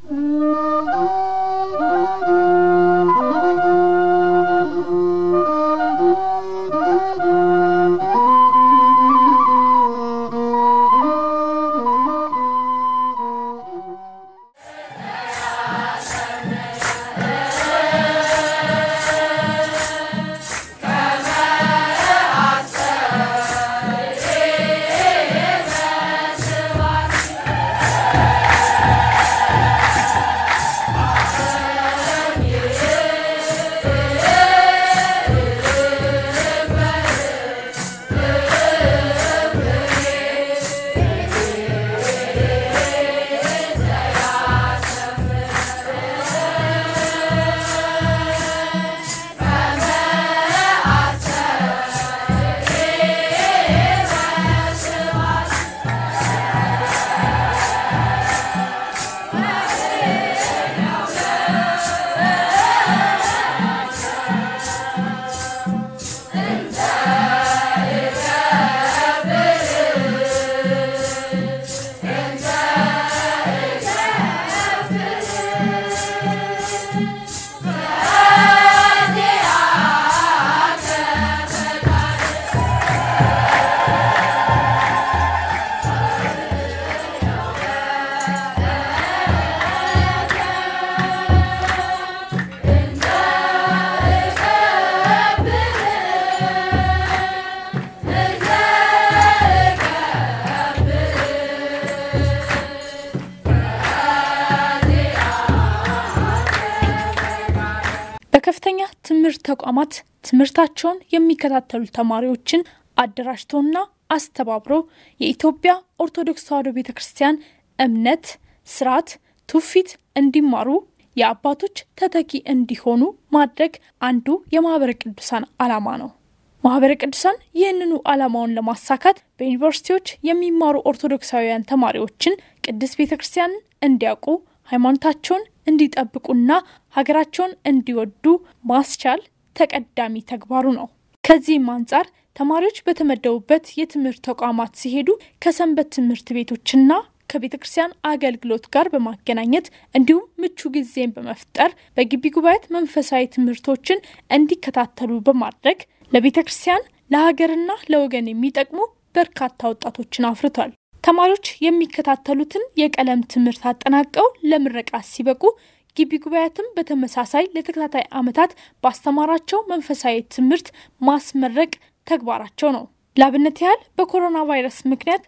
በከፍተኛ ትምህርት ተቋማት ትምህርታቸውን የሚከታተሉ ተማሪዎችን አደራጅቶና አስተባብሮ የኢትዮጵያ ኦርቶዶክስ ተዋሕዶ ቤተክርስቲያን እምነት ስርዓት ትውፊት እንዲማሩ የአባቶች ተተኪ እንዲሆኑ ማድረግ አንዱ የማህበረ ቅዱሳን ዓላማ ነው። ማህበረ ቅዱሳን ይህንኑ ዓላማውን ለማሳካት በዩኒቨርሲቲዎች የሚማሩ ኦርቶዶክሳውያን ተማሪዎችን ቅድስት ቤተክርስቲያን እንዲያውቁ ሃይማኖታቸውን እንዲጠብቁና ሀገራቸውን እንዲወዱ ማስቻል ተቀዳሚ ተግባሩ ነው። ከዚህም አንፃር ተማሪዎች በተመደቡበት የትምህርት ተቋማት ሲሄዱ ከሰንበት ትምህርት ቤቶችና ከቤተክርስቲያን አገልግሎት ጋር በማገናኘት እንዲሁም ምቹ ጊዜን በመፍጠር በግቢ ጉባኤት መንፈሳዊ ትምህርቶችን እንዲከታተሉ በማድረግ ለቤተክርስቲያን ለሀገርና ለወገን የሚጠቅሙ በርካታ ወጣቶችን አፍርቷል። ተማሪዎች የሚከታተሉትን የቀለም ትምህርት አጠናቀው ለምረቃ ሲበቁ ግቢ ጉባኤትም በተመሳሳይ ለተከታታይ ዓመታት ባስተማራቸው መንፈሳዊ ትምህርት ማስመረቅ ተግባራቸው ነው። ላብነት ያህል በኮሮና ቫይረስ ምክንያት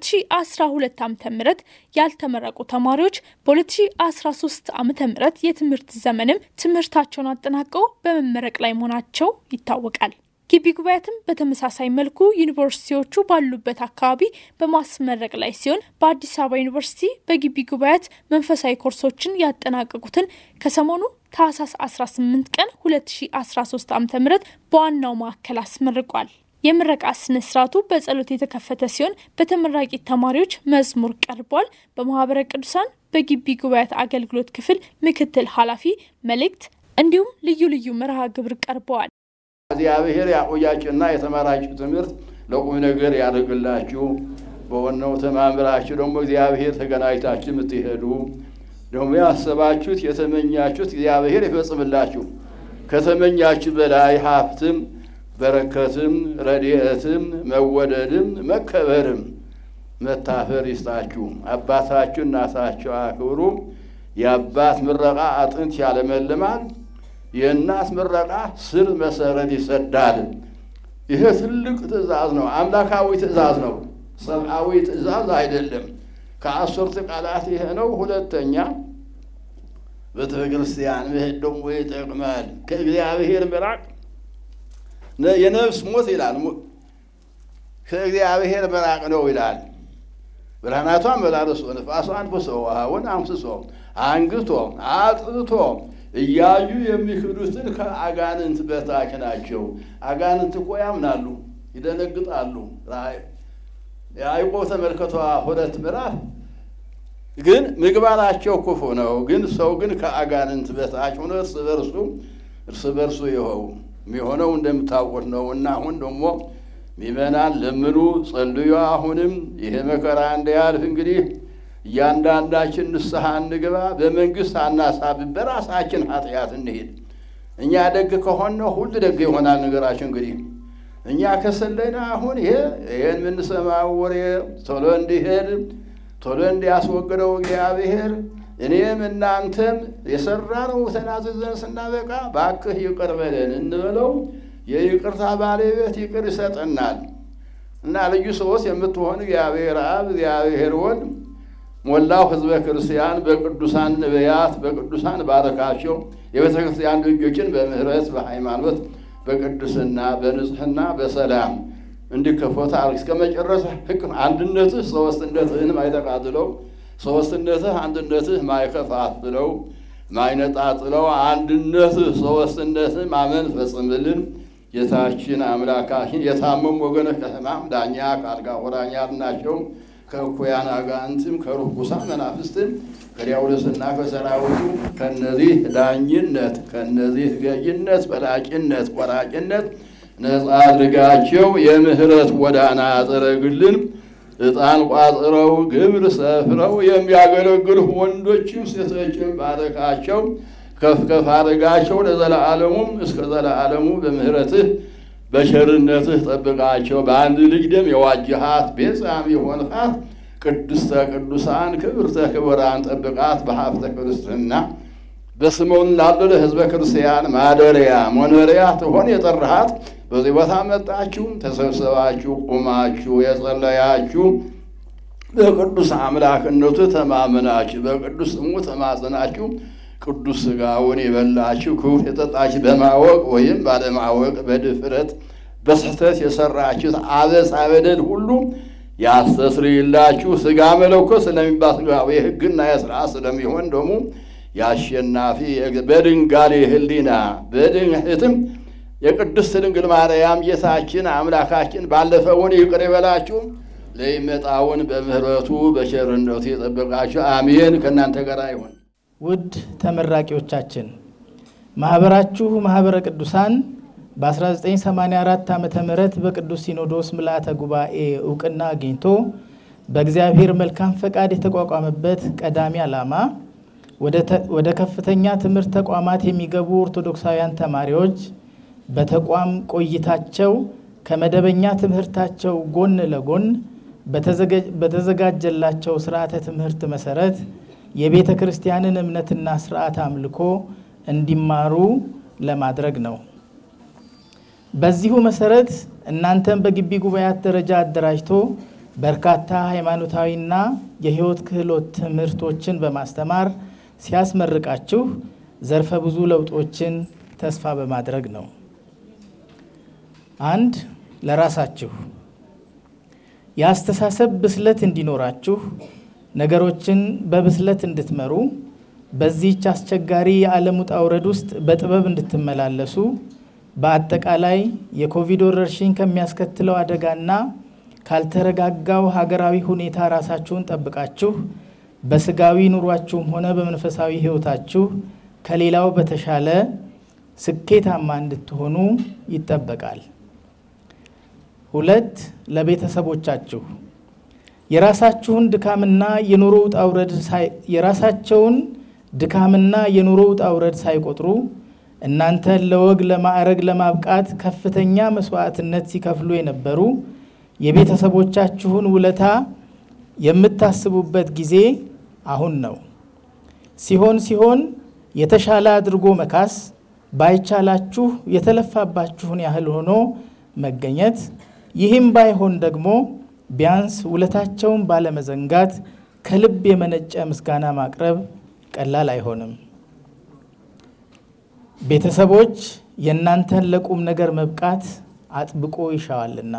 በ2012 ዓ.ም ያልተመረቁ ተማሪዎች በ2013 ዓ.ም የትምህርት ዘመንም ትምህርታቸውን አጠናቀው በመመረቅ ላይ መሆናቸው ይታወቃል። ግቢ ጉባኤትም በተመሳሳይ መልኩ ዩኒቨርሲቲዎቹ ባሉበት አካባቢ በማስመረቅ ላይ ሲሆን በአዲስ አበባ ዩኒቨርሲቲ በግቢ ጉባኤት መንፈሳዊ ኮርሶችን ያጠናቀቁትን ከሰሞኑ ታህሳስ 18 ቀን 2013 ዓ.ም በዋናው ማዕከል አስመርቋል። የምረቃ ስነ ስርዓቱ በጸሎት የተከፈተ ሲሆን በተመራቂ ተማሪዎች መዝሙር ቀርቧል። በማህበረ ቅዱሳን በግቢ ጉባኤት አገልግሎት ክፍል ምክትል ኃላፊ መልእክት እንዲሁም ልዩ ልዩ መርሃ ግብር ቀርበዋል። እግዚአብሔር ያቆያችሁና የተማራችሁ ትምህርት ለቁም ነገር ያደርግላችሁ። በወናው ተማምራችሁ ደግሞ እግዚአብሔር ተገናኝታችሁ ምትሄዱ ደግሞ ያሰባችሁት የተመኛችሁት እግዚአብሔር ይፈጽምላችሁ። ከተመኛችሁ በላይ ሀብትም በረከትም ረድኤትም መወደድም መከበርም መታፈር ይስጣችሁ። አባታችሁ እናታችሁ አክብሩ። የአባት ምረቃ አጥንት ያለመልማል፣ የእናት ምረቃ ስር መሰረት ይሰዳል። ይሄ ትልቅ ትእዛዝ ነው። አምላካዊ ትእዛዝ ነው። ሰብአዊ ትእዛዝ አይደለም። ከአስርቱ ቃላት ይሄ ነው። ሁለተኛ ቤተክርስቲያን መሄድ ደግሞ ይጠቅማል። ከእግዚአብሔር ምራቅ የነፍስ ሞት ይላል። ከእግዚአብሔር ምራቅ ነው ይላል። ብርሃናቷን መላልሶ ነፋሷን ፍሶ ውሃውን አምስሶ አንግቶ አጥርቶ እያዩ የሚክዱትን ከአጋንንት በታች ናቸው። አጋንንት እኮ ያምናሉ፣ ይደነግጣሉ። ያዕቆብ ተመልከቷ 2 ምዕራፍ ግን ምግባራቸው ክፉ ነው። ግን ሰው ግን ከአጋንንት በታች ሆኖ እርስ በርሱ ይኸው የሚሆነው እንደምታውቁት ነው። እና አሁን ደግሞ ሚመናን ለምኑ ጸልዩ። አሁንም ይሄ መከራ እንዳያልፍ እንግዲህ እያንዳንዳችን ንስሐ እንግባ፣ በመንግስት አናሳብብ፣ በራሳችን ኃጢአት እንሄድ። እኛ ደግ ከሆነ ሁሉ ደግ ይሆናል ነገራችን። እንግዲህ እኛ ከሰለይና አሁን ይሄን የምንሰማው ወሬ ቶሎ እንዲሄድ ቶሎ እንዲያስወግደው እግዚአብሔር እኔም እናንተም የሰራነው ተናዘዘን ስናበቃ ባክህ ይቅር በለን እንበለው። የይቅርታ ባለቤት ይቅር ይሰጠናል እና ልዩ ሰዎች የምትሆን እግዚአብሔር አብ፣ እግዚአብሔር ወልድ ሞላው ሕዝበ ክርስቲያን በቅዱሳን ነቢያት በቅዱሳን ባረካቸው። የቤተ ክርስቲያን ልጆችን በምህረት በሃይማኖት በቅድስና በንጽህና በሰላም እንዲከፈቱ እስከ መጨረሻ ሕግ አንድነትህ ሦስትነትህን ማይተቃጥለው ሦስትነትህ አንድነትህ ማይከፋፍለው ማይነጣጥለው አንድነትህ ሦስትነትህ ማመን ፈጽምልን። ጌታችን አምላካችን የታመሙ ወገኖች ከሕማም ዳኛ ከአልጋ ወራኛ ናቸው። ከእኩያን አጋንንትም ከርኩሳን መናፍስትም ከዲያብሎስና ከሰራዊቱ ከነዚህ ዳኝነት ከነዚህ ገዥነት በላጭነት ቆራጭነት ነፃ አድርጋቸው። የምህረት ጎዳና አዘረግልን። ዕጣን ቋጥረው ግብር ሰፍረው የሚያገለግሉ ወንዶችም ሴቶችም ባረካቸው። ከፍ ከፍ አድርጋቸው ለዘላለሙም እስከ ዘላለሙ በምህረትህ በቸርነትህ ጠብቃቸው። በአንድ ልጅ ደም የዋጀሃት ቤዛም የሆንሃት ቅድስተ ቅዱሳን ክብርተ ክቡራን ጠብቃት። በሀብተ ክርስትና በስመውን ላሉ ለሕዝበ ክርስቲያን ማደሪያ መኖሪያ ትሆን የጠራሃት። በዚህ ቦታ መጣችሁ ተሰብሰባችሁ ቁማችሁ የጸለያችሁ በቅዱስ አምላክነቱ ተማምናችሁ በቅዱስ ስሙ ተማጽናችሁ ቅዱስ ሥጋውን የበላችሁ ክቡር የጠጣችሁ በማወቅ ወይም ባለማወቅ በድፍረት በስህተት የሰራችሁት አበሳ በደል ሁሉ ያስተስርይላችሁ። ሥጋ መለኮት ስለሚባል ሥጋዊ የሕግና የሥርዓት ስለሚሆን ደግሞ የአሸናፊ በድንጋሌ ሕሊና በድንህትም የቅድስት ድንግል ማርያም ጌታችን አምላካችን ባለፈውን ይቅር ይበላችሁ፣ ለሚመጣውን በምህረቱ በቸርነቱ ይጠብቃችሁ። አሜን። ከእናንተ ጋር ይሁን። ውድ ተመራቂዎቻችን ማህበራችሁ ማህበረ ቅዱሳን በ1984 ዓመተ ምህረት በቅዱስ ሲኖዶስ ምልአተ ጉባኤ ዕውቅና አግኝቶ በእግዚአብሔር መልካም ፈቃድ የተቋቋመበት ቀዳሚ ዓላማ ወደ ከፍተኛ ትምህርት ተቋማት የሚገቡ ኦርቶዶክሳውያን ተማሪዎች በተቋም ቆይታቸው ከመደበኛ ትምህርታቸው ጎን ለጎን በተዘጋጀላቸው ስርዓተ ትምህርት መሰረት የቤተ ክርስቲያንን እምነትና ስርዓት አምልኮ እንዲማሩ ለማድረግ ነው። በዚሁ መሰረት እናንተም በግቢ ጉባኤያት ደረጃ አደራጅቶ በርካታ ሃይማኖታዊና የህይወት ክህሎት ትምህርቶችን በማስተማር ሲያስመርቃችሁ ዘርፈ ብዙ ለውጦችን ተስፋ በማድረግ ነው። አንድ ለራሳችሁ ያስተሳሰብ ብስለት እንዲኖራችሁ ነገሮችን በብስለት እንድትመሩ በዚህች አስቸጋሪ የዓለም ውጣ ውረድ ውስጥ በጥበብ እንድትመላለሱ በአጠቃላይ የኮቪድ ወረርሽኝ ከሚያስከትለው አደጋና ካልተረጋጋው ሀገራዊ ሁኔታ ራሳችሁን ጠብቃችሁ በስጋዊ ኑሯችሁም ሆነ በመንፈሳዊ ህይወታችሁ ከሌላው በተሻለ ስኬታማ እንድትሆኑ ይጠበቃል። ሁለት ለቤተሰቦቻችሁ የራሳችሁን ድካምና የኑሮ ውጣ ውረድ ሳይቆጥሩ እናንተ ለወግ ለማዕረግ ለማብቃት ከፍተኛ መስዋዕትነት ሲከፍሉ የነበሩ የቤተሰቦቻችሁን ውለታ የምታስቡበት ጊዜ አሁን ነው። ሲሆን የተሻለ አድርጎ መካስ ባይቻላችሁ የተለፋባችሁን ያህል ሆኖ መገኘት፣ ይህም ባይሆን ደግሞ ቢያንስ ውለታቸውን ባለመዘንጋት ከልብ የመነጨ ምስጋና ማቅረብ ቀላል አይሆንም። ቤተሰቦች የእናንተን ለቁም ነገር መብቃት አጥብቆ ይሻዋልና።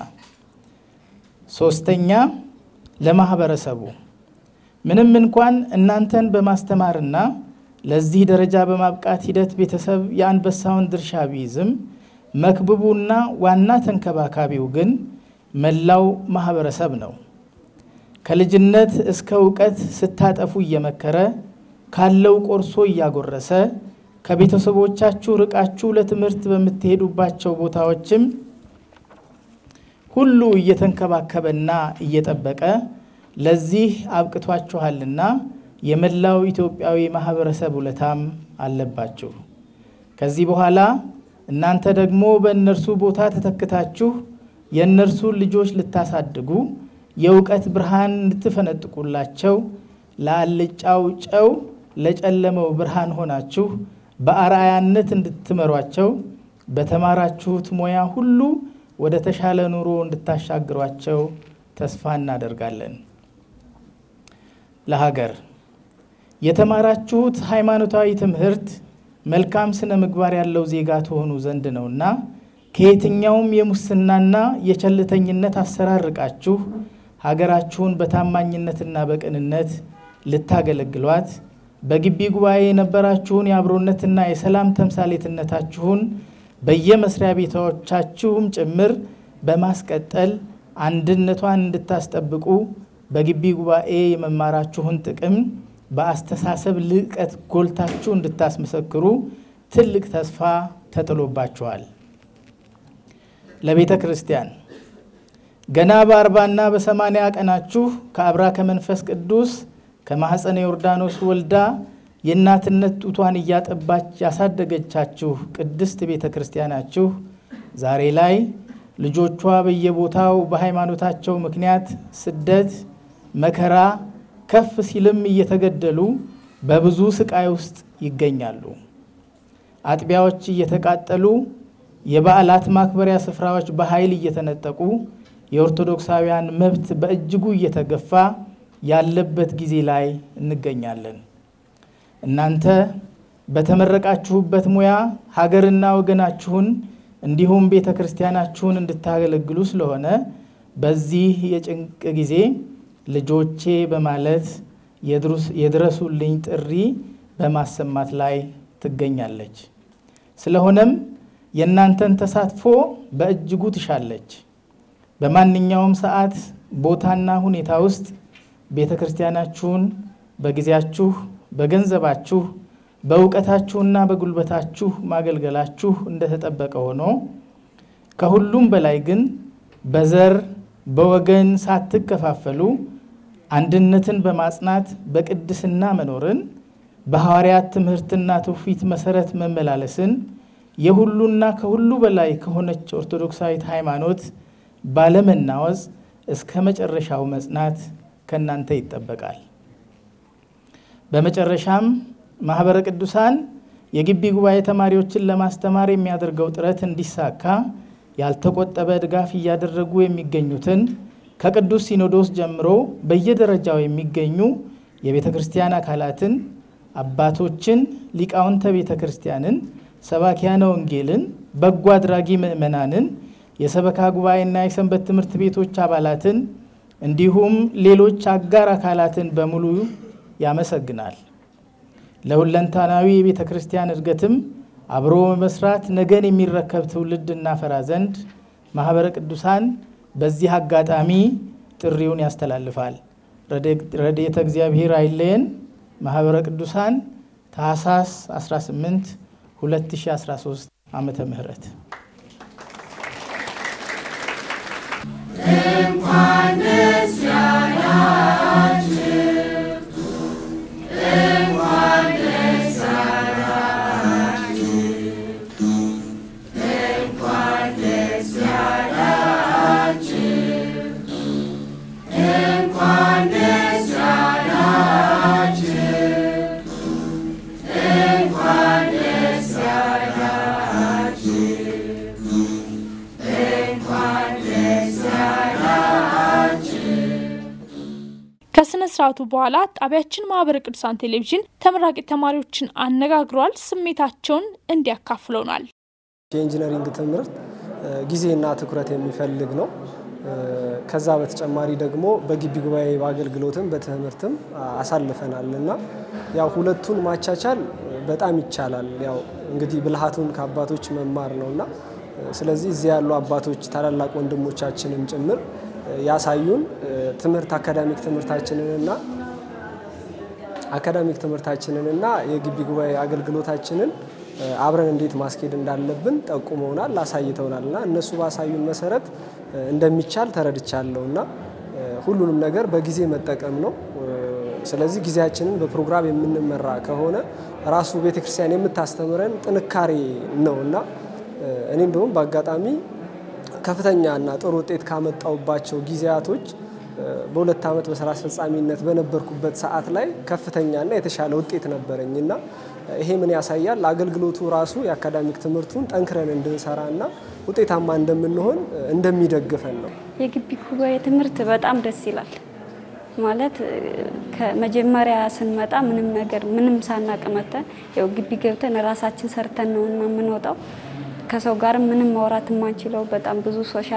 ሶስተኛ ለማህበረሰቡ ምንም እንኳን እናንተን በማስተማርና ለዚህ ደረጃ በማብቃት ሂደት ቤተሰብ የአንበሳውን ድርሻ ቢይዝም መክብቡና ዋና ተንከባካቢው ግን መላው ማህበረሰብ ነው። ከልጅነት እስከ ዕውቀት ስታጠፉ እየመከረ ካለው ቆርሶ እያጎረሰ ከቤተሰቦቻችሁ ርቃችሁ ለትምህርት በምትሄዱባቸው ቦታዎችም ሁሉ እየተንከባከበና እየጠበቀ ለዚህ አብቅቷችኋልና የመላው ኢትዮጵያዊ ማህበረሰብ ውለታም አለባችሁ። ከዚህ በኋላ እናንተ ደግሞ በእነርሱ ቦታ ተተክታችሁ የእነርሱን ልጆች ልታሳድጉ የእውቀት ብርሃን እንድትፈነጥቁላቸው ለአልጫው ጨው ለጨለመው ብርሃን ሆናችሁ በአርአያነት እንድትመሯቸው በተማራችሁት ሙያ ሁሉ ወደ ተሻለ ኑሮ እንድታሻግሯቸው ተስፋ እናደርጋለን። ለሀገር የተማራችሁት ሃይማኖታዊ ትምህርት መልካም ስነ ምግባር ያለው ዜጋ ትሆኑ ዘንድ ነውና ከየትኛውም የሙስናና የቸልተኝነት አሰራር ርቃችሁ ሀገራችሁን በታማኝነትና በቅንነት ልታገለግሏት በግቢ ጉባኤ የነበራችሁን የአብሮነትና የሰላም ተምሳሌትነታችሁን በየመስሪያ ቤቶቻችሁም ጭምር በማስቀጠል አንድነቷን እንድታስጠብቁ በግቢ ጉባኤ የመማራችሁን ጥቅም በአስተሳሰብ ልቀት ጎልታችሁ እንድታስመሰክሩ ትልቅ ተስፋ ተጥሎባችኋል። ለቤተ ክርስቲያን ገና በ40ና በ80 ቀናችሁ ከአብራ ከመንፈስ ቅዱስ ከማህፀነ ዮርዳኖስ ወልዳ የእናትነት ጡቷን እያጠባች ያሳደገቻችሁ ቅድስት ቤተ ክርስቲያናችሁ ዛሬ ላይ ልጆቿ በየቦታው በሃይማኖታቸው ምክንያት ስደት መከራ ከፍ ሲልም እየተገደሉ በብዙ ስቃይ ውስጥ ይገኛሉ። አጥቢያዎች እየተቃጠሉ የበዓላት ማክበሪያ ስፍራዎች በኃይል እየተነጠቁ የኦርቶዶክሳውያን መብት በእጅጉ እየተገፋ ያለበት ጊዜ ላይ እንገኛለን። እናንተ በተመረቃችሁበት ሙያ ሀገርና ወገናችሁን እንዲሁም ቤተ ክርስቲያናችሁን እንድታገለግሉ ስለሆነ በዚህ የጭንቅ ጊዜ ልጆቼ በማለት የድረሱልኝ ጥሪ በማሰማት ላይ ትገኛለች። ስለሆነም የእናንተን ተሳትፎ በእጅጉ ትሻለች። በማንኛውም ሰዓት ቦታና ሁኔታ ውስጥ ቤተ ክርስቲያናችሁን በጊዜያችሁ በገንዘባችሁ በእውቀታችሁና በጉልበታችሁ ማገልገላችሁ እንደተጠበቀ ሆኖ ከሁሉም በላይ ግን በዘር በወገን ሳትከፋፈሉ አንድነትን በማጽናት በቅድስና መኖርን በሐዋርያት ትምህርትና ትውፊት መሰረት መመላለስን የሁሉና ከሁሉ በላይ ከሆነች ኦርቶዶክሳዊት ሃይማኖት ባለመናወጽ እስከ መጨረሻው መጽናት ከናንተ ይጠበቃል። በመጨረሻም ማህበረ ቅዱሳን የግቢ ጉባኤ ተማሪዎችን ለማስተማር የሚያደርገው ጥረት እንዲሳካ ያልተቆጠበ ድጋፍ እያደረጉ የሚገኙትን ከቅዱስ ሲኖዶስ ጀምሮ በየደረጃው የሚገኙ የቤተ ክርስቲያን አካላትን አባቶችን ሊቃውንተ ቤተ ክርስቲያንን ሰባኪያነ ወንጌልን በጎ አድራጊ ምእመናንን የሰበካ ጉባኤና የሰንበት ትምህርት ቤቶች አባላትን እንዲሁም ሌሎች አጋር አካላትን በሙሉ ያመሰግናል። ለሁለንታናዊ የቤተ ክርስቲያን እድገትም አብሮ መስራት ነገን የሚረከብ ትውልድ እናፈራ ዘንድ ማህበረ ቅዱሳን በዚህ አጋጣሚ ጥሪውን ያስተላልፋል። ረድኤተ እግዚአብሔር አይለየን። ማህበረ ቅዱሳን ታኅሳስ 18 2013 ዓመተ ምህረት እንኳን ደስ ያላችሁ እንኳን ደስ ያላችሁ እንኳን ደስ ያላችሁ እንኳን ደስ ያላችሁ እንኳን ደስ ያላችሁ እንኳን ደስ ከስነ ስርዓቱ በኋላ ጣቢያችን ማህበረ ቅዱሳን ቴሌቪዥን ተመራቂ ተማሪዎችን አነጋግሯል። ስሜታቸውን እንዲያካፍሉናል። የኢንጂነሪንግ ትምህርት ጊዜና ትኩረት የሚፈልግ ነው። ከዛ በተጨማሪ ደግሞ በግቢ ጉባኤ በአገልግሎትም በትምህርትም አሳልፈናልና ያው ሁለቱን ማቻቻል በጣም ይቻላል። ያው እንግዲህ ብልሃቱን ከአባቶች መማር ነውና ስለዚህ እዚህ ያሉ አባቶች ታላላቅ ወንድሞቻችንን ጭምር ያሳዩን ትምህርት አካዳሚክ ትምህርታችንንና የግቢ ጉባኤ አገልግሎታችንን አብረን እንዴት ማስኬድ እንዳለብን ጠቁመውናል፣ አሳይተውናልና እነሱ ባሳዩን መሰረት እንደሚቻል ተረድቻለሁና ሁሉንም ነገር በጊዜ መጠቀም ነው። ስለዚህ ጊዜያችንን በፕሮግራም የምንመራ ከሆነ ራሱ ቤተክርስቲያን የምታስተምረን ጥንካሬ ነውና እኔ እንደውም በአጋጣሚ ከፍተኛና ጥሩ ውጤት ካመጣውባቸው ጊዜያቶች በሁለት ዓመት በስራ አስፈጻሚነት በነበርኩበት ሰዓት ላይ ከፍተኛና የተሻለ ውጤት ነበረኝና ይሄ ምን ያሳያል? አገልግሎቱ ራሱ የአካዳሚክ ትምህርቱን ጠንክረን እንድንሰራና ውጤታማ እንደምንሆን እንደሚደግፈን ነው። የግቢ ጉባኤ ትምህርት በጣም ደስ ይላል። ማለት ከመጀመሪያ ስንመጣ ምንም ሳናቀመጠን ያው ግቢ ገብተን ራሳችን ሰርተን ነውና የምንወጣው ከሰው ጋር ምንም ማውራት የማንችለው በጣም ብዙ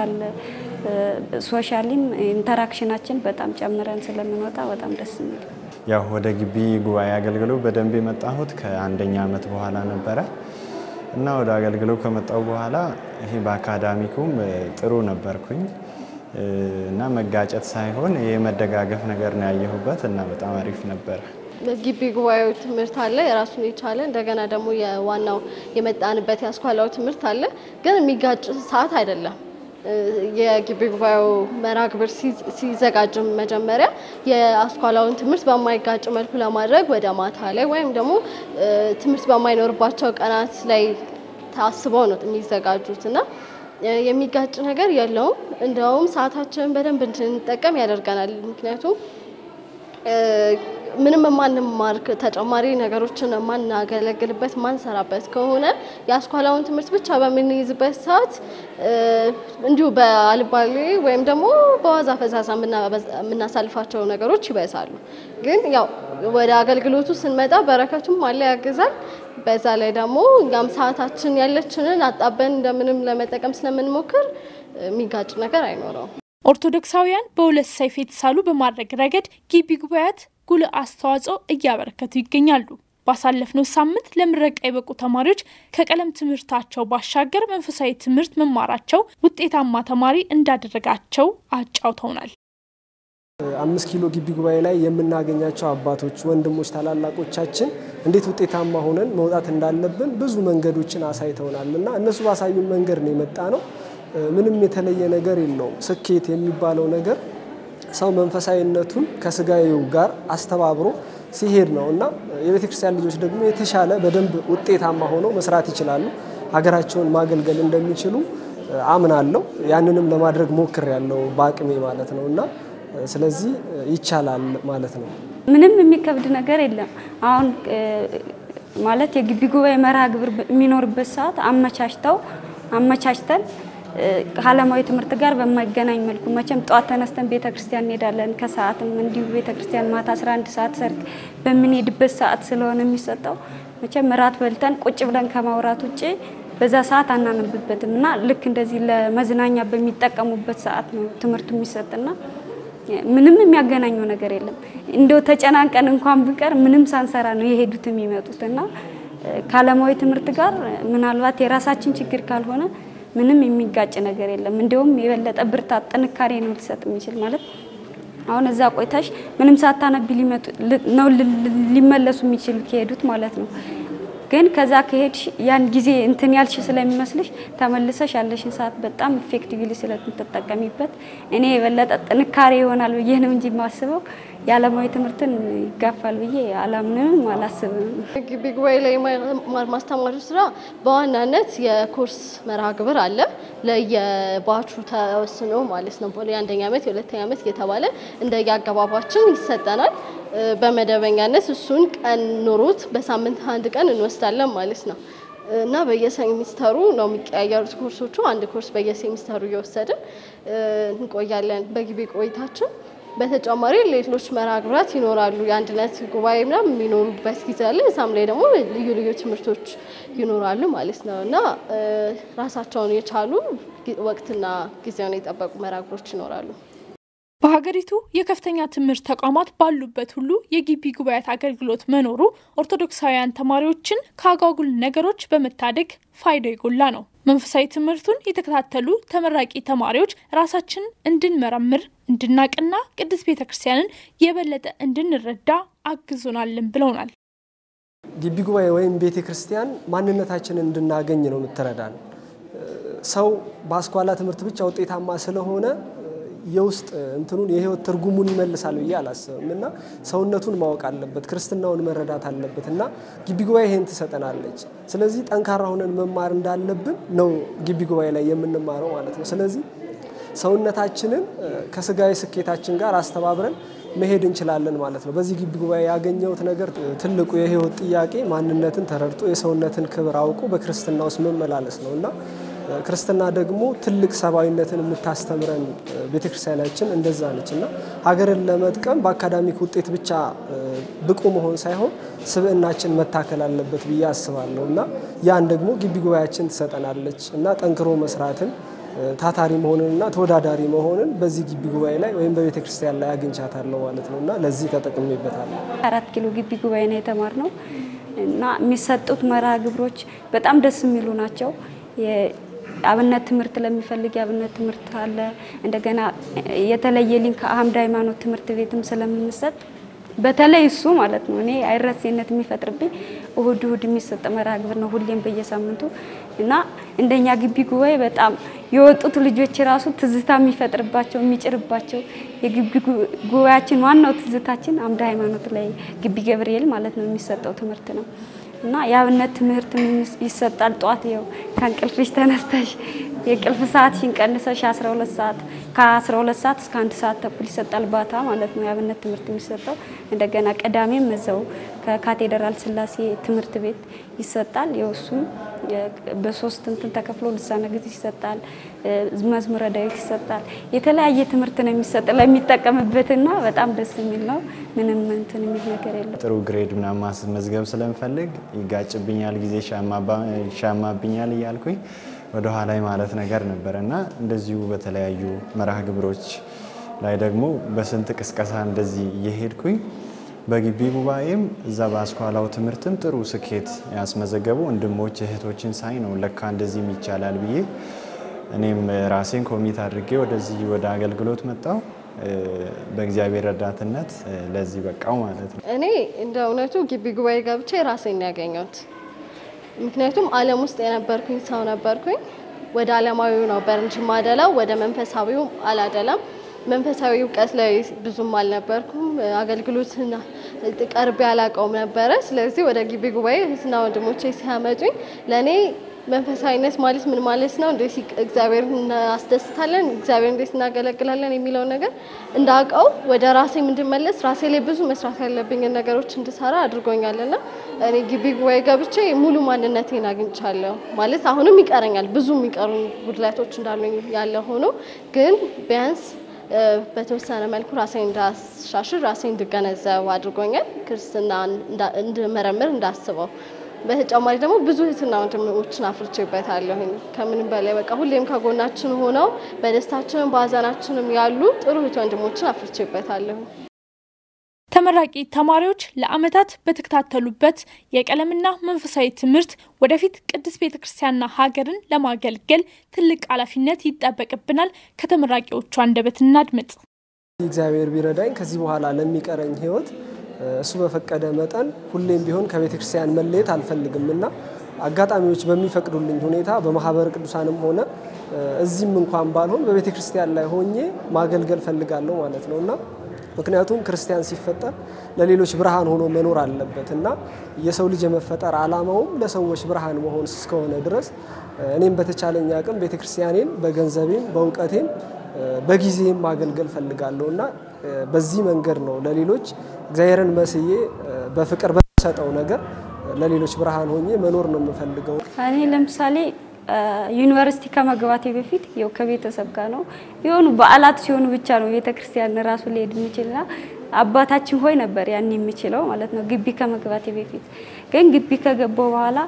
ሶሻሊም ኢንተራክሽናችን በጣም ጨምረን ስለምንወጣ በጣም ደስ ይላል። ያው ወደ ግቢ ጉባኤ አገልግሎት በደንብ የመጣሁት ከአንደኛ ዓመት በኋላ ነበረ እና ወደ አገልግሎት ከመጣው በኋላ ይሄ በአካዳሚኩም ጥሩ ነበርኩኝ እና መጋጨት ሳይሆን የመደጋገፍ ነገር ነው ያየሁበት እና በጣም አሪፍ ነበር። ግቢ ጉባኤው ትምህርት አለ የራሱን የቻለ እንደገና ደግሞ የዋናው የመጣንበት ያስኳላው ትምህርት አለ ግን የሚጋጭ ሰዓት አይደለም። የግቢ ጉባኤው መራግብር ሲዘጋጅ መጀመሪያ የአስኳላውን ትምህርት በማይጋጭ መልኩ ለማድረግ ወደ ማታ ላይ ወይም ደግሞ ትምህርት በማይኖርባቸው ቀናት ላይ ታስበው ነው የሚዘጋጁትና የሚጋጭ ነገር የለውም። እንደውም ሰዓታችንን በደንብ እንድንጠቀም ያደርገናል። ምክንያቱም ምንም ማንማር ተጨማሪ ነገሮችን ማናገለግልበት ማንሰራበት ከሆነ ያስኳላውን ትምህርት ብቻ በምንይዝበት ሰዓት እንዲሁ በአልባሌ ወይም ደግሞ በዋዛ ፈዛዛ የምናሳልፋቸው ነገሮች ይበዛሉ። ግን ያው ወደ አገልግሎቱ ስንመጣ በረከቱም አለ ያግዛል። በዛ ላይ ደግሞ እኛም ሰዓታችን ያለችንን አጣበን እንደምንም ለመጠቀም ስለምንሞክር የሚጋጭ ነገር አይኖረውም። ኦርቶዶክሳውያን በሁለት ሰይፍ የተሳሉ በማድረግ ረገድ ግቢ ጉባኤያት ጉልህ አስተዋጽኦ እያበረከቱ ይገኛሉ። ባሳለፍነው ሳምንት ለምረቃ የበቁ ተማሪዎች ከቀለም ትምህርታቸው ባሻገር መንፈሳዊ ትምህርት መማራቸው ውጤታማ ተማሪ እንዳደረጋቸው አጫውተውናል። 5 ኪሎ ግቢ ጉባኤ ላይ የምናገኛቸው አባቶች፣ ወንድሞች፣ ታላላቆቻችን እንዴት ውጤታማ ሆነን መውጣት እንዳለብን ብዙ መንገዶችን አሳይተውናልና እነሱ ባሳዩን መንገድ ነው የመጣ ነው። ምንም የተለየ ነገር የለውም። ስኬት የሚባለው ነገር ሰው መንፈሳዊነቱን ከስጋዊው ጋር አስተባብሮ ሲሄድ ነውና የቤተክርስቲያን ልጆች ደግሞ የተሻለ በደንብ ውጤታማ ሆነው መስራት ይችላሉ። ሀገራቸውን ማገልገል እንደሚችሉ አምናለሁ። ያንንም ለማድረግ ሞክሬያለሁ በአቅሜ ማለት ነውና ስለዚህ ይቻላል ማለት ነው። ምንም የሚከብድ ነገር የለም። አሁን ማለት የግቢ ጉባኤ መርሃ ግብር የሚኖርበት ሰዓት አመቻችተን ከዓለማዊ ትምህርት ጋር በማይገናኝ መልኩ መቼም ጧት ተነስተን ቤተክርስቲያን እንሄዳለን። ከሰዓትም እንዲሁ ቤተክርስቲያን ማታ 11 ሰዓት ሰርክ በምንሄድበት ሰዓት ስለሆነ የሚሰጠው መቼም ራት በልተን ቁጭ ብለን ከማውራት ውጪ በዛ ሰዓት አናነብበትምና ልክ እንደዚህ ለመዝናኛ በሚጠቀሙበት ሰዓት ነው ትምህርቱ የሚሰጥና ምንም የሚያገናኘው ነገር የለም። እንደው ተጨናንቀን እንኳን ብቀር ምንም ሳንሰራ ነው የሄዱት የሚመጡትና ከዓለማዊ ትምህርት ጋር ምናልባት የራሳችን ችግር ካልሆነ ምንም የሚጋጭ ነገር የለም። እንደውም የበለጠ ብርታት ጥንካሬ ነው ሊሰጥ የሚችል ማለት አሁን እዛ ቆይታሽ ምንም ሳታነብ ሊመለሱ የሚችሉ ከሄዱት ማለት ነው። ግን ከዛ ከሄድሽ ያን ጊዜ እንትን ያልሽ ስለሚመስልሽ ተመልሰሽ ያለሽን ሰዓት በጣም ኢፌክቲቭሊ ስለምትጠቀሚበት እኔ የበለጠ ጥንካሬ ይሆናል ብዬ ነው እንጂ ማስበው ያለማዊ ትምህርትን ይጋፋል ብዬ አላምንም አላስብም። ግቢ ጉባኤ ላይ ማስተማሩ ስራ በዋናነት የኮርስ መርሃ ግብር አለ ለየባቹ ተወስኖ ማለት ነው። የአንደኛ ዓመት የሁለተኛ ዓመት እየተባለ እንደያገባባችን ይሰጠናል። በመደበኛነት እሱን ቀን ኖሮት በሳምንት አንድ ቀን እንወስዳለን ማለት ነው እና በየሴሚስተሩ ነው የሚቀያየሩት ኮርሶቹ። አንድ ኮርስ በየሴሚስተሩ እየወሰድን እንቆያለን በግቢ ቆይታችን። በተጨማሪ ሌሎች መርሃ ግብራት ይኖራሉ። የአንድነት ጉባኤ ምናምን የሚኖሩበት ጊዜ አለ። እዛም ላይ ደግሞ ልዩ ልዩ ትምህርቶች ይኖራሉ ማለት ነው እና ራሳቸውን የቻሉ ወቅትና ጊዜውን የጠበቁ መርሃ ግብሮች ይኖራሉ። በሀገሪቱ የከፍተኛ ትምህርት ተቋማት ባሉበት ሁሉ የግቢ ጉባኤያት አገልግሎት መኖሩ ኦርቶዶክሳውያን ተማሪዎችን ከአጓጉል ነገሮች በመታደግ ፋይዳው የጎላ ነው። መንፈሳዊ ትምህርቱን የተከታተሉ ተመራቂ ተማሪዎች ራሳችንን እንድንመረምር እንድናቅና ቅድስት ቤተክርስቲያንን የበለጠ እንድንረዳ አግዞናልን ብለውናል። ግቢ ጉባኤ ወይም ቤተክርስቲያን ማንነታችንን እንድናገኝ ነው የምትረዳን። ሰው በአስኳላ ትምህርት ብቻ ውጤታማ ስለሆነ የውስጥ እንትኑን የህይወት ትርጉሙን ይመልሳል ብዬ አላስብም እና ሰውነቱን ማወቅ አለበት ክርስትናውን መረዳት አለበት እና ግቢ ጉባኤ ይሄን ትሰጠናለች ስለዚህ ጠንካራ ሆነን መማር እንዳለብን ነው ግቢ ጉባኤ ላይ የምንማረው ማለት ነው ስለዚህ ሰውነታችንን ከስጋዊ ስኬታችን ጋር አስተባብረን መሄድ እንችላለን ማለት ነው በዚህ ግቢ ጉባኤ ያገኘውት ነገር ትልቁ የህይወት ጥያቄ ማንነትን ተረድቶ የሰውነትን ክብር አውቆ በክርስትና ውስጥ መመላለስ ነውና ክርስትና ደግሞ ትልቅ ሰባዊነትን የምታስተምረን ቤተክርስቲያናችን እንደዛ ነችና ሀገርን ለመጥቀም በአካዳሚክ ውጤት ብቻ ብቁ መሆን ሳይሆን ስብዕናችን መታከል አለበት ብዬ አስባለሁና ያን ደግሞ ግቢ ጉባኤያችን ትሰጠናለች እና ጠንክሮ መስራትን ታታሪ መሆንንና ተወዳዳሪ መሆንን በዚህ ግቢ ጉባኤ ላይ ወይም በቤተክርስቲያን ላይ አግኝቻታለሁ ማለት ነውና ለዚህ ተጠቅሜበታለሁ 4 ኪሎ ግቢ ጉባኤ ነው የተማርነው እና የሚሰጡት መርሃ ግብሮች በጣም ደስ የሚሉ ናቸው የአብነት ትምህርት ለሚፈልግ የአብነት ትምህርት አለ እንደገና የተለየ ሊንክ አምድ ሃይማኖት ትምህርት ቤትም ስለምንሰጥ በተለይ እሱ ማለት ነው እኔ አይረሴነት የሚፈጥርብኝ እሁድ የሚሰጥ መርሃ ግብር ነው ሁሌም በየሳምንቱ እና እንደኛ ግቢ ጉባኤ በጣም የወጡት ልጆች ራሱ ትዝታ የሚፈጥርባቸው የሚጭርባቸው የግቢ ጉባኤያችን ዋናው ትዝታችን አምድ ሃይማኖት ላይ ግቢ ገብርኤል ማለት ነው የሚሰጠው ትምህርት ነው እና ያብነት ትምህርት ይሰጣል ጧት ይው ከእንቅልፍሽ ተነስተሽ የቅልፍ ሰዓትሽን ቀንሰሽ 12 ሰዓት ከ12 ሰዓት እስከ 1 ሰዓት ተኩል ይሰጣል ባታ ማለት ነው ያብነት ትምህርት የሚሰጠው እንደገና ቀዳሜም እዛው ከካቴድራል ስላሴ ትምህርት ቤት ይሰጣል የውሱ በሶስት እንትን ተከፍሎ ልሳነ ግዕዝ ይሰጣል መዝሙረ ዳዊት ይሰጣል የተለያየ ትምህርት ነው የሚሰጥ ለሚጠቀምበትና በጣም ደስ የሚል ነው ምንም እንትን የሚል ነገር የለም ጥሩ ግሬድ ምናምን ማስመዝገብ ስለምፈልግ ይጋጭብኛል ጊዜ ሻማብኛል ይያልኩኝ ወደ ኋላ ማለት ነገር ነበርና እንደዚሁ በተለያዩ መርሃ ግብሮች ላይ ደግሞ በስንት ቅስቀሳ እንደዚህ እየሄድኩኝ በግቢ ጉባኤም እዛ ባስኳላው ትምህርትም ጥሩ ስኬት ያስመዘገቡ ወንድሞች እህቶችን ሳይ ነው ለካ እንደዚህም ይቻላል ብዬ እኔም ራሴን ኮሚት አድርጌ ወደዚህ ወደ አገልግሎት መጣው በእግዚአብሔር ረዳትነት ለዚህ በቃው ማለት ነው እኔ እንደ እውነቱ ግቢ ጉባኤ ገብቼ ራሴን ያገኘሁት ምክንያቱም ዓለም ውስጥ የነበርኩኝ ሰው ነበርኩኝ ወደ ዓለማዊው ነበር እንጂ ማደላው ወደ መንፈሳዊው አላደለም መንፈሳዊ ዕውቀት ላይ ብዙም አልነበርኩም አገልግሎትና ቀርቤ አላቀውም ነበር ስለዚህ ወደ ግቢ ጉባኤ ህስና ወንድሞቼ ሲያመጡኝ ለኔ መንፈሳዊነት ማለት ምን ማለት ነው እንዴት እግዚአብሔርን እናስደስታለን እግዚአብሔርን እንዴት እናገለግላለን የሚለው ነገር እንዳውቀው ወደ ራሴ እንድመለስ ራሴ ላይ ብዙ መስራት ያለብኝ ነገሮች እንድሰራ አድርጎኛልና እኔ ግቢ ጉባኤ ገብቼ ሙሉ ማንነቴን አግኝቻለሁ ማለት አሁንም ይቀረኛል ብዙ የሚቀሩ ጉድለቶች እንዳሉኝ ያለ ሆኖ ግን ቢያንስ በተወሰነ መልኩ ራሴን እንዳሻሽል ራሴን እንድገነዘብ አድርጎኛል ክርስትና እንድመረምር እንዳስበው በተጨማሪ ደግሞ ብዙ እህትና ወንድሞችን አፍርቼበታለሁ ከምንም በላይ በቃ ሁሌም ከጎናችን ሆነው በደስታችንም በአዛናችንም ያሉ ጥሩ እህት ወንድሞችን አፍርቼበታለሁ ተመራቂ ተማሪዎች ለአመታት በተከታተሉበት የቀለምና መንፈሳዊ ትምህርት ወደፊት ቅድስት ቤተክርስቲያንና ሀገርን ለማገልገል ትልቅ ኃላፊነት ይጠበቅብናል ከተመራቂዎቹ አንደበት እናድምጥ እግዚአብሔር ቢረዳኝ ከዚህ በኋላ ለሚቀረኝ ህይወት እሱ በፈቀደ መጠን ሁሌም ቢሆን ከቤተክርስቲያን መለየት አልፈልግምና አጋጣሚዎች በሚፈቅዱልኝ ሁኔታ በማህበረ ቅዱሳንም ሆነ እዚህም እንኳን ባልሆን በቤተክርስቲያን ላይ ሆኜ ማገልገል ፈልጋለሁ ማለት ነውና ምክንያቱም ክርስቲያን ሲፈጠር ለሌሎች ብርሃን ሆኖ መኖር አለበትና የሰው ልጅ የመፈጠር ዓላማውም ለሰዎች ብርሃን መሆን እስከሆነ ድረስ እኔም በተቻለኝ አቅም ቤተክርስቲያኔን በገንዘቤም በእውቀቴም በጊዜም ማገልገል ፈልጋለሁና በዚህ መንገድ ነው ለሌሎች እግዚአብሔርን መስዬ በፍቅር በሰጠው ነገር ለሌሎች ብርሃን ሆኜ መኖር ነው የምፈልገው እኔ ለምሳሌ ዩኒቨርሲቲ ከመግባቴ በፊት ያው ከቤተሰብ ጋር ነው የሆኑ በዓላት ሲሆኑ ብቻ ነው ቤተክርስቲያን ራሱ ሊሄድ የሚችልና አባታችን ሆይ ነበር ያን የሚችለው ማለት ነው ግቢ ከመግባቴ በፊት ግን ግቢ ከገባው በኋላ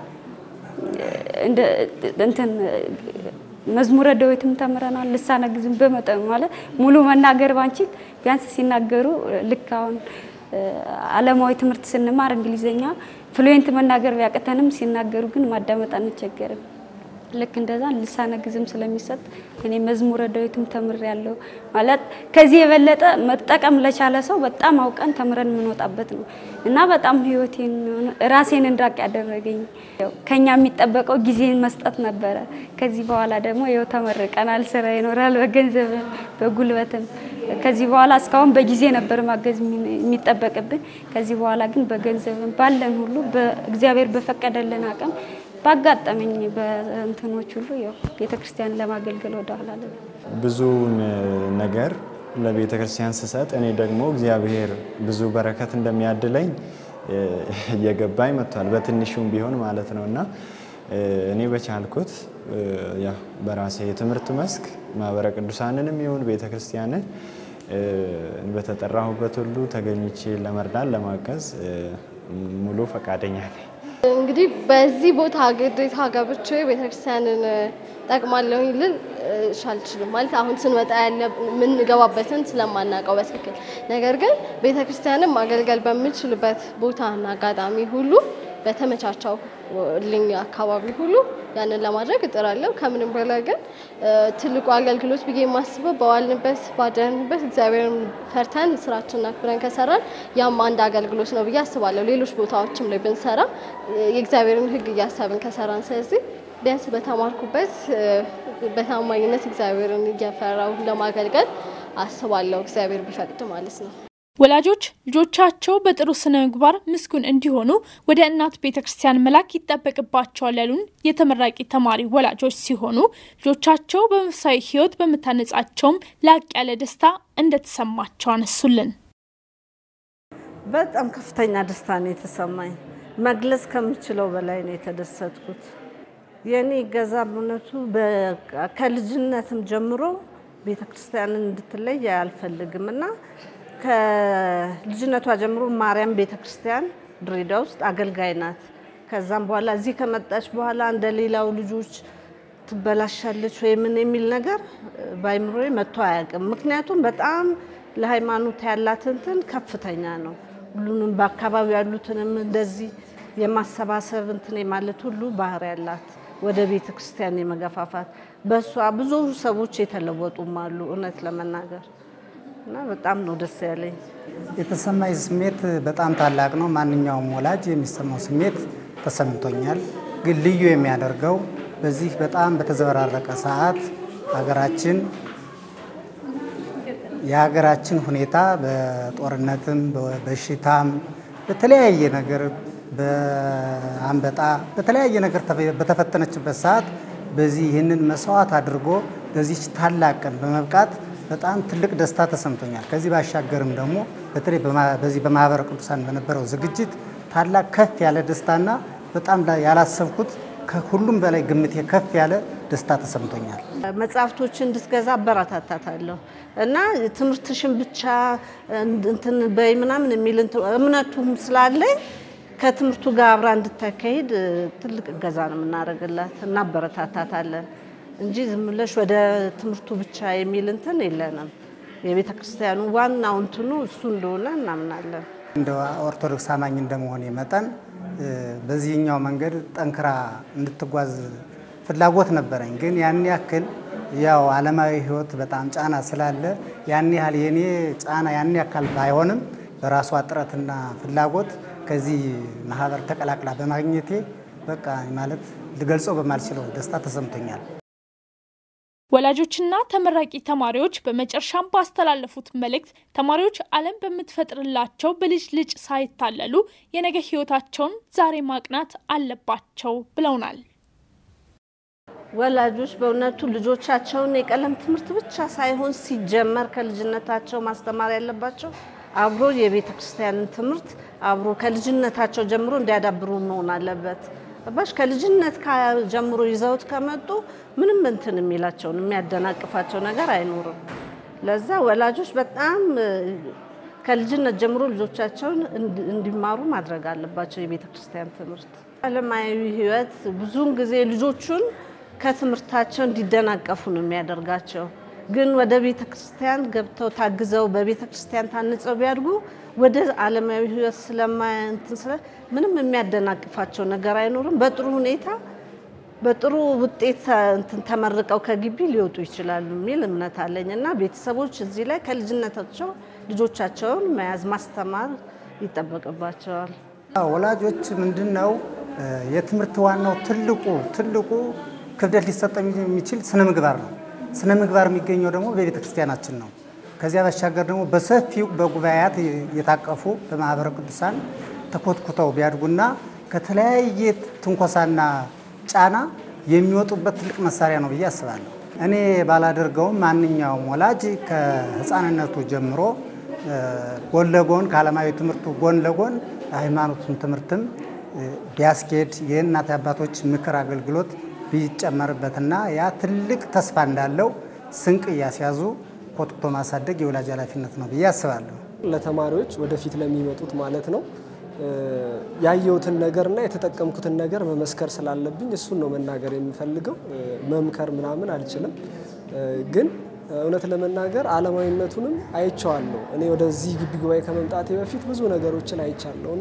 እንትን መዝሙረ ዳዊትም ተምረናል ልሳነ ግዕዝም በመጠኑ ማለት ሙሉ መናገር ባንችል ቢያንስ ሲናገሩ ልካውን ዓለማዊ ትምህርት ስንማር እንግሊዘኛ ፍሉዌንት መናገር ቢያቀተንም ሲናገሩ ግን ማዳመጥ አንቸገርም ልክ እንደዛ ልሳነ ግዝም ስለሚሰጥ እኔ መዝሙረ ዳዊትም ተምሬያለሁ ማለት ከዚህ የበለጠ መጠቀም ለቻለ ሰው በጣም አውቀን ተምረን ምንወጣበት ነው እና በጣም ህይወቴን ራሴን እንዳቅ ያደረገኝ ከኛ የሚጠበቀው ጊዜን መስጠት ነበር ከዚህ በኋላ ደግሞ ይው ተመርቀናል ስራ ይኖራል በገንዘብ በጉልበትም ከዚህ በኋላ እስካሁን በጊዜ ነበር ማገዝ የሚጠበቅብን ከዚህ በኋላ ግን በገንዘብ ባለን ሁሉ በእግዚአብሔር በፈቀደልን አቅም ባጋጠመኝ በእንተኖች ሁሉ ያው ቤተክርስቲያን ለማገልገል ወደኋላ አለ ብዙ ነገር ለቤተክርስቲያን ስሰጥ እኔ ደግሞ እግዚአብሔር ብዙ በረከት እንደሚያድለኝ እየገባኝ መጥቷል በትንሹም ቢሆን ማለት ነውና እኔ በቻልኩት ያ በራሴ ትምህርት መስክ ማህበረ ቅዱሳንንም ይሁን ቤተክርስቲያንን በተጠራሁበት ሁሉ ተገኝቼ ለመርዳት ለማገዝ ሙሉ ፈቃደኛ ነኝ እንግዲህ በዚህ ቦታ ግዴታ ገብቼ ቤተክርስቲያንን ጠቅማለሁ ይልል ሻልችልም ማለት አሁን ስንመጣ ያለ ምን ገባበትን ስለማናቀው በትክክል ነገር ግን ቤተክርስቲያንን ማገልገል በሚችልበት ቦታና አጋጣሚ ሁሉ በተመቻቸው ልኝ አካባቢ ሁሉ ያንን ለማድረግ እጥራለሁ ከምንም በላይ ግን ትልቁ አገልግሎት ብዬ ማስበው በዋልንበት ባደረንበት እግዚአብሔርን ፈርተን ስራችንን አክብረን ከሰራን ያም አንድ አገልግሎት ነው ብዬ አስባለሁ ሌሎች ቦታዎችም ላይ ብንሰራ የእግዚአብሔርን ህግ ያሳብን ከሰራን ስለዚህ ቢያንስ በተማርኩበት በታማኝነት እግዚአብሔርን እየፈራው ለማገልገል አስባለሁ እግዚአብሔር ቢፈቅድ ማለት ነው ወላጆች ልጆቻቸው በጥሩ ስነ ምግባር ምስጉን እንዲሆኑ ወደ እናት ቤተክርስቲያን መላክ ይጠበቅባቸዋል ያሉን የተመራቂ ተማሪ ወላጆች ሲሆኑ ልጆቻቸው በመንፈሳዊ ህይወት በመታነጻቸውም ላቅ ያለ ደስታ እንደተሰማቸው አነሱልን በጣም ከፍተኛ ደስታ ነው የተሰማኝ መግለጽ ከምችለው በላይ ነው የተደሰትኩት የኔ ገዛ በእውነቱ ከልጅነትም ጀምሮ ቤተክርስቲያንን እንድትለይ አልፈልግምና ከልጅነቷ ጀምሮ ማርያም ቤተክርስቲያን ድሬዳዋ ውስጥ አገልጋይ ናት ከዛም በኋላ እዚህ ከመጣች በኋላ እንደሌላው ልጆች ትበላሻለች ወይ ምን የሚል ነገር ባይምሮዬ መጥቶ አያውቅም ምክንያቱም በጣም ለሃይማኖት ያላት እንትን ከፍተኛ ነው ሁሉንም በአካባቢው ያሉትንም እንደዚህ የማሰባሰብ እንትን ማለት ሁሉ ባህሪ ያላት ወደ ቤተክርስቲያን የመገፋፋት በሷ ብዙ ሰዎች የተለወጡም አሉ እውነት ለመናገር እና በጣም ነው ደስ ያለኝ የተሰማኝ ስሜት በጣም ታላቅ ነው ማንኛውም ወላጅ የሚሰማው ስሜት ተሰምቶኛል ግን ልዩ የሚያደርገው በዚህ በጣም በተዘበራረቀ ሰዓት የሀገራችን ሁኔታ በጦርነትም በሽታም በተለያየ ነገር በአንበጣ በተለያየ ነገር በተፈተነችበት ሰዓት በዚህ ይህንን መስዋዕት አድርጎ በዚህ ታላቅ ቀን በመብቃት በጣም ትልቅ ደስታ ተሰምቶኛል ከዚህ ባሻገርም ደግሞ በተለይ በዚህ በማህበረ ቅዱሳን በነበረው ዝግጅት ታላቅ ከፍ ያለ ደስታና በጣም ያላሰብኩት ከሁሉም በላይ ግምት ከፍ ያለ ደስታ ተሰምቶኛል መጽሐፍቶችን እንድትገዛ አበረታታታለሁ እና ትምህርትሽን ብቻ እንትን በእምናምን የሚል እምነቱም ስላለኝ ከትምህርቱ ጋር አብራ እንድታካሂድ ትልቅ ገዛ ነው እናረጋላት እና አበረታታታለን እንጂ ዝም ብለሽ ወደ ትምህርቱ ብቻ የሚል እንትን የለንም የቤተክርስቲያኑ ዋናው እንትኑ እሱ እንደሆነ እናምናለን እንደ ኦርቶዶክስ አማኝ እንደመሆን መጠን በዚህኛው መንገድ ጠንክራ እንድትጓዝ ፍላጎት ነበረኝ ግን ያን ያክል ያው ዓለማዊ ህይወት በጣም ጫና ስላለ ያን ያህል የኔ ጫና ያን ያክል ባይሆንም በራሷ ጥረትና ፍላጎት ከዚህ ማህበር ተቀላቅላ በማግኘቴ በቃ ማለት ልገልጸው በማልችለው ደስታ ተሰምቶኛል ወላጆችና ተመራቂ ተማሪዎች በመጨረሻም ባስተላለፉት መልእክት ተማሪዎች ዓለም በመትፈጥርላቸው በልጅ ልጅ ሳይታለሉ የነገ ህይወታቸውን ዛሬ ማቅናት አለባቸው ብለውናል ወላጆች በእውነቱ ልጆቻቸውን የቀለም ትምህርት ብቻ ሳይሆን ሲጀመር ከልጅነታቸው ማስተማር ያለባቸው አብሮ የቤተክርስቲያንን ትምህርት አብሮ ከልጅነታቸው ጀምሮ እንዲያዳብሩ መሆን አለበት ባሽ ከልጅነት ጀምሮ ይዘውት ከመጡ ምንም እንትን የሚላቸው የሚያደናቅፋቸው ነገር አይኖርም ለዛ ወላጆች በጣም ከልጅነት ጀምሮ ልጆቻቸውን እንዲማሩ ማድረግ አለባቸው የቤተክርስቲያን ትምህርት ዓለማዊ ህይወት ብዙን ጊዜ ልጆቹን ከትምህርታቸው እንዲደናቀፉ ነው የሚያደርጋቸው ግን ወደ ቤተክርስቲያን ገብተው ታግዘው በቤተክርስቲያን ታንጸው ቢያድጉ ወደ ዓለማዊ ህይወት ምንም የሚያደናቅፋቸው ነገር አይኖርም በጥሩ ሁኔታ በጥሩ ውጤት ተመርቀው ከግቢ ሊወጡ ይችላሉ የሚል እምነት አለኝና ቤተሰቦች እዚህ ላይ ከልጅነታቸው ልጆቻቸውን መያዝ ማስተማር ይጠበቅባቸዋል። ወላጆች ምንድነው የትምህርት ዋናው ትልቁ ክብደት ሊሰጠው የሚችል ስነ ምግባር ነው። ስነ ምግባር የሚገኘው ደግሞ በቤተ ክርስቲያናችን ነው። ከዚያ ባሻገር ደግሞ በሰፊው በጉባኤያት የታቀፉ በማህበረ ቅዱሳን ተኮትኩተው ቢያድጉና ከተለያየ ትንኮሳና ጫና የሚወጡበት ትልቅ መሳሪያ ነው ብዬ አስባለሁ። እኔ ባላደርገውም ማንኛውም ወላጅ ከህፃንነቱ ጀምሮ ጎን ለጎን ከዓለማዊ ትምህርቱ ጎን ለጎን ሃይማኖቱን ትምህርትም ቢያስኬድ የእናት አባቶች ምክር አገልግሎት ቢጨመርበትና ያ ትልቅ ተስፋ እንዳለው ስንቅ እያስያዙ ኮትኩቶ ማሳደግ የወላጅ ኃላፊነት ነው ብዬ አስባለሁ። ለተማሪዎች ወደፊት ለሚመጡት ማለት ነው ያየሁትን ነገርና የተጠቀምኩትን ነገር መመስከር ስላለብኝ እሱን ነው መናገር የሚፈልገው። መምከር ምናምን አልችልም፣ ግን እውነት ለመናገር ዓለማዊነቱንም አይቻለሁ። እኔ ወደዚህ ግቢ ጉባኤ ከመምጣቴ በፊት ብዙ ነገሮችን አይቻለሁና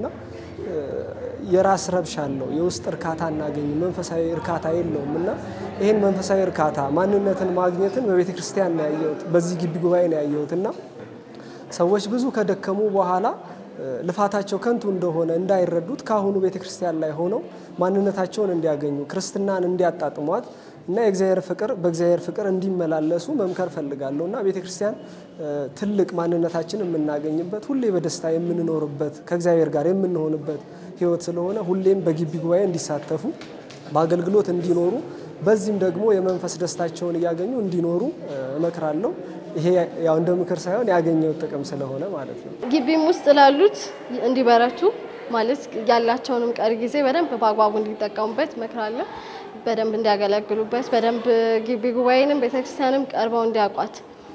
የራስ ረብሻ አለው፣ የውስጥ እርካታ እናገኝ፣ መንፈሳዊ እርካታ የለውም እና ይሄን መንፈሳዊ እርካታ ማንነትን ማግኘትን በቤተ ክርስቲያን ነው ያየሁት፣ በዚህ ግቢ ጉባኤ ነው ያየሁትና ሰዎች ብዙ ከደከሙ በኋላ ልፋታቸው ከንቱ እንደሆነ እንዳይረዱት ካሁኑ ቤተ ክርስቲያን ላይ ሆነው ማንነታቸውን እንዲያገኙ ክርስትናን እንዲያጣጥሟት እና የእግዚአብሔር ፍቅር በእግዚአብሔር ፍቅር እንዲመላለሱ መምከር ፈልጋለሁና ቤተ ክርስቲያን ትልቅ ማንነታችን የምናገኝበት ሁሌ በደስታ የምንኖርበት ከእግዚአብሔር ጋር የምንሆንበት ህይወት ስለሆነ ሁሌም በግቢ ጉባኤ እንዲሳተፉ በአገልግሎት እንዲኖሩ በዚህም ደግሞ የመንፈስ ደስታቸውን እያገኙ እንዲኖሩ እመክራለሁ። ይሄ ያው እንደ ምክር ሳይሆን ያገኘው ጥቅም ስለሆነ ማለት ነው። ግቢም ውስጥ ላሉት እንዲበረቱ ማለት ያላቸውንም ቀሪ ጊዜ በደንብ በአግባቡ እንዲጠቀሙበት እመክራለሁ። በደንብ እንዲያገለግሉበት በደንብ ግቢ ጉባኤንም ቤተክርስቲያንም ቀርበው እንዲያውቋት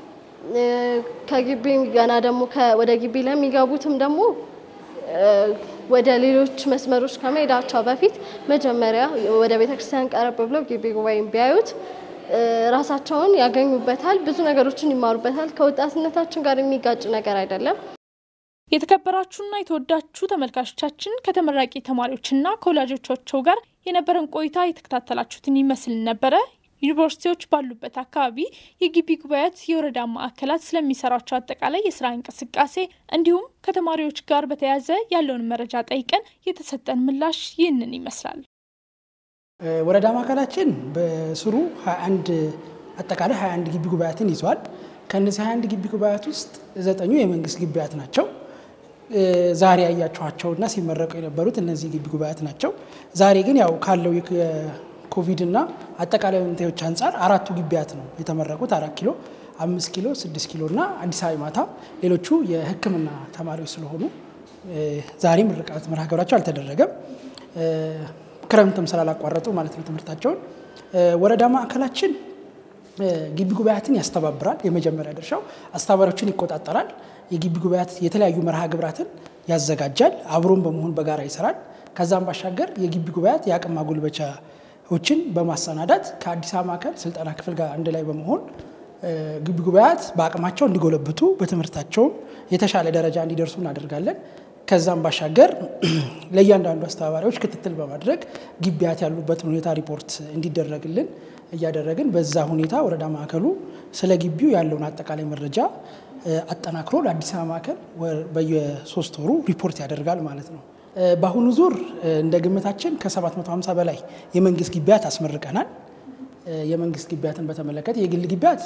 ከግቢ ገና ደግሞ ወደ ግቢ ለሚገቡትም ደግሞ ወደ ሌሎች መስመሮች ከመሄዳቸው በፊት መጀመሪያ ወደ ቤተክርስቲያን ቀረብ ብለው ግቢ ጉባኤን ቢያዩት ራሳቸውን ያገኙበታል፣ ብዙ ነገሮችን ይማሩበታል። ከወጣትነታችን ጋር የሚጋጭ ነገር አይደለም። የተከበራችሁና የተወዳችሁ ተመልካቾቻችን ከተመራቂ ተማሪዎችና ከወላጆቻቸው ጋር የነበረን ቆይታ የተከታተላችሁትን ይመስል ነበረ። ዩኒቨርሲቲዎች ባሉበት አካባቢ የግቢ ጉባኤያት የወረዳ ማዕከላት ስለሚሰራቸው አጠቃላይ የስራ እንቅስቃሴ እንዲሁም ከተማሪዎች ጋር በተያያዘ ያለውን መረጃ ጠይቀን የተሰጠን ምላሽ ይህንን ይመስላል። ወረዳ ማዕከላችን በስሩ 21 አጠቃላይ 21 ግቢ ጉባኤያትን ይዟል። ከነዚህ 21 ግቢ ጉባኤያት ውስጥ 9 የመንግስት ግቢያት ናቸው። ዛሬ ያያችኋቸውና ሲመረቁ የነበሩት እነዚህ ግቢ ጉባኤያት ናቸው። ዛሬ ግን ያው ካለው የኮቪድ እና አጠቃላይ ሁኔታዎች አንፃር 4ቱ ግቢያት ነው የተመረቁት። 4 ኪሎ፣ 5 ኪሎ፣ 6 ኪሎ እና አዲስ አበባ ማታ። ሌሎቹ የሕክምና ተማሪዎች ስለሆኑ ዛሬ ምርቃት መርሃ ግብራቸው አልተደረገም። ክረምትም ስላላቋረጡ ማለት ነው ትምህርታቸውን። ወረዳ ማዕከላችን ግቢ ጉባኤያትን ያስተባብራል። የመጀመሪያ ድርሻው አስተባባሪዎችን ይቆጣጠራል። የግቢ ጉባኤያት የተለያዩ መርሃ ግብራትን ያዘጋጃል። አብሮን በመሆን በጋራ ይሰራል። ከዛም ባሻገር የግቢ ጉባኤያት የአቅም ማጎልበቻዎችን በማሰናዳት ከአዲስ አበባ ማዕከል ስልጠና ክፍል ጋር አንድ ላይ በመሆን ግቢ ጉባኤያት በአቅማቸው እንዲጎለብቱ በትምህርታቸው የተሻለ ደረጃ እንዲደርሱ እናደርጋለን። ከዛም ባሻገር ለእያንዳንዱ አስተባባሪዎች ክትትል በማድረግ ግቢያት ያሉበትን ሁኔታ ሪፖርት እንዲደረግልን እያደረግን በዛ ሁኔታ ወረዳ ማዕከሉ ስለ ግቢው ያለውን አጠቃላይ መረጃ አጠናክሮ ለአዲስ አበባ ማዕከል በየ3 ወሩ ሪፖርት ያደርጋል ማለት ነው። በአሁኑ ዙር እንደ ግምታችን ከ750 በላይ የመንግስት ግቢያት አስመርቀናል። የመንግስት ግቢያትን በተመለከተ የግል ግቢያት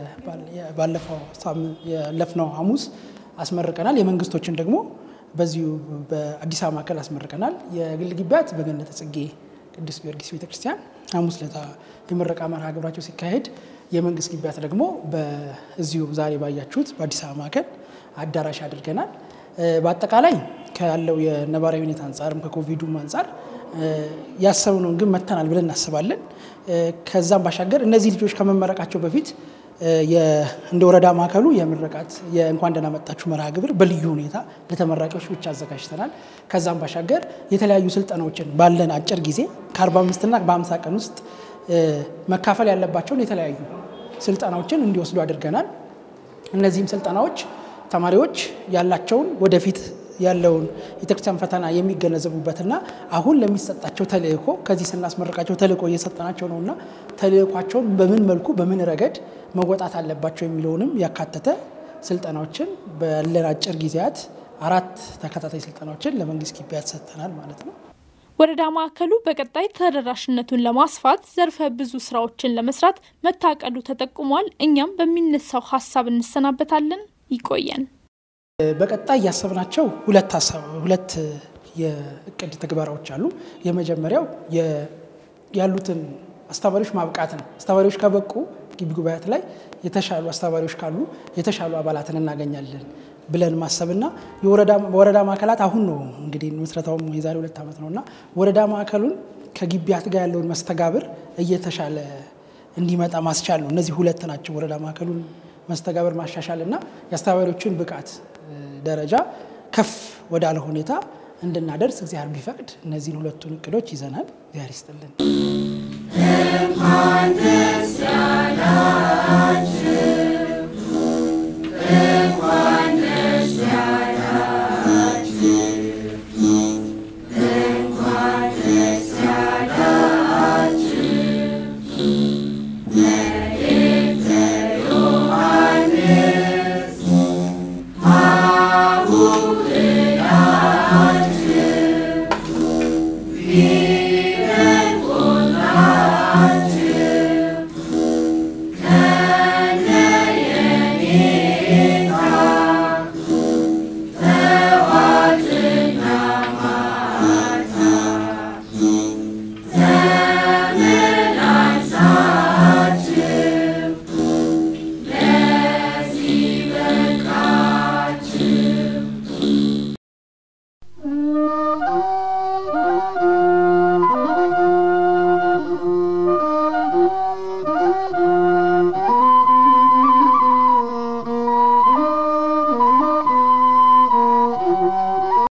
ያለፍነው ሐሙስ አስመርቀናል። የመንግስቶችን ደግሞ በዚሁ በአዲስ አበባ ማዕከል አስመርቀናል። የግል ግቢያት በገነተ ጽጌ ቅዱስ ጊዮርጊስ ቤተክርስቲያን ሐሙስ ለታ የምረቃ መርሃ ግብራቸው ሲካሄድ፣ የመንግስት ግቢያት ደግሞ በዚሁ ዛሬ ባያችሁት በአዲስ አበባ ማዕከል አዳራሽ አድርገናል። በአጠቃላይ ካለው የነባራዊ ሁኔታ አንፃርም ከኮቪዱም አንፃር ያሰብነውን ግን መተናል ብለን እናስባለን። ከዛም ባሻገር እነዚህ ልጆች ከመመረቃቸው በፊት እንደ ወረዳ ማዕከሉ የምረቃት የእንኳን ደህና መጣችሁ መርሃ ግብር በልዩ ሁኔታ ለተመራቂዎች ብቻ አዘጋጅተናል። ከዛም ባሻገር የተለያዩ ስልጠናዎችን ባለን አጭር ጊዜ ከ45 እና በ50 ቀን ውስጥ መካፈል ያለባቸውን የተለያዩ ስልጠናዎችን እንዲወስዱ አድርገናል። እነዚህም ስልጠናዎች ተማሪዎች ያላቸውን ወደፊት ያለውን የቤተክርስቲያን ፈተና የሚገነዘቡበትና አሁን ለሚሰጣቸው ተልእኮ ከዚህ ስናስመርቃቸው ተልእኮ እየሰጠናቸው ነውና ተልእኳቸውን በምን መልኩ በምን ረገድ መወጣት አለባቸው የሚለውንም ያካተተ ስልጠናዎችን ባለን አጭር ጊዜያት 4 ተከታታይ ስልጠናዎችን ለመንግስት ግቢያት ሰጥተናል ማለት ነው። ወረዳ ማዕከሉ በቀጣይ ተደራሽነቱን ለማስፋት ዘርፈ ብዙ ስራዎችን ለመስራት መታቀዱ ተጠቁሟል። እኛም በሚነሳው ሐሳብ እንሰናበታለን። ይቆየን። በቀጣይ ያሰብናቸው ሁለት የእቅድ ተግባራዎች አሉ። የመጀመሪያው ያሉትን አስተባባሪዎች ማብቃት ነው። አስተባባሪዎች ከበቁ ግቢ ጉባኤያት ላይ የተሻሉ አስተባባሪዎች ካሉ የተሻሉ አባላትን እናገኛለን ብለን ማሰብና የወረዳ ማዕከላት አሁን ነው እንግዲህ መስረታውም የዛሬ 2 ዓመት ነውና ወረዳ ማዕከሉን ከግቢያት ጋር ያለውን መስተጋብር እየተሻለ እንዲመጣ ማስቻል ነው። እነዚህ ሁለት ናቸው። ወረዳ ማዕከሉን መስተጋብር ማሻሻልና የአስተባባሪዎችን ብቃት ደረጃ ከፍ ወዳለ ሁኔታ እንድናደርስ እግዚአብሔር ቢፈቅድ እነዚህን ሁለቱን እቅዶች ይዘናል። እግዚአብሔር ይስጥልን። Yeah.